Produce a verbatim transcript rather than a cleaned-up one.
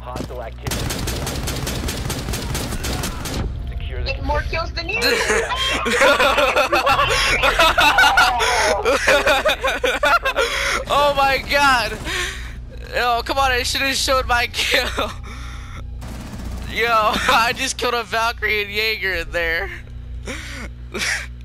hostile activity. Secure the Get more kills than you. Oh my god! Yo, come on, I should have showed my kill. Yo, I just killed a Valkyrie and Jaeger in there.